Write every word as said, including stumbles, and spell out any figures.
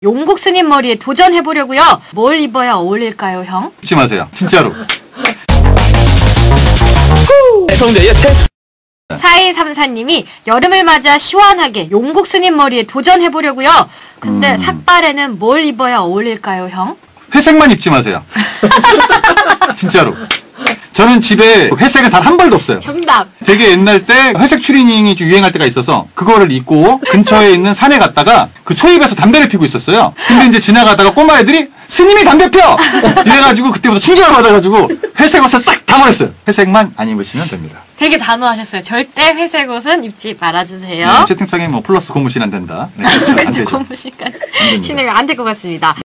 용국 스님 머리에 도전해보려고요. 뭘 입어야 어울릴까요, 형? 잊지 마세요. 진짜로. 성대의 테스트. 사이삼사님이 여름을 맞아 시원하게 용국 스님 머리에 도전해보려고요. 근데 음. 삭발에는 뭘 입어야 어울릴까요, 형? 회색만 입지 마세요. 진짜로. 저는 집에 회색은 단 한 벌도 없어요. 정답. 되게 옛날 때 회색 추리닝이 좀 유행할 때가 있어서 그거를 입고 근처에 있는 산에 갔다가 그 초입에서 담배를 피고 있었어요. 근데 이제 지나가다가 꼬마 애들이 스님이 담배 펴! 이래가지고 그때부터 충격을 받아가지고 회색 옷을 싹 다 버렸어요. 회색만 안 입으시면 됩니다. 되게 단호하셨어요. 절대 회색 옷은 입지 말아주세요. 네, 채팅창에 뭐 플러스 고무신 안 된다. 네, 그렇죠. 안 되죠. 고무신까지 진행이 안 될 것 같습니다.